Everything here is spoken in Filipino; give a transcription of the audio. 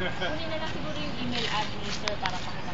Kunin na lang siguro yung email ad ni sir para pakita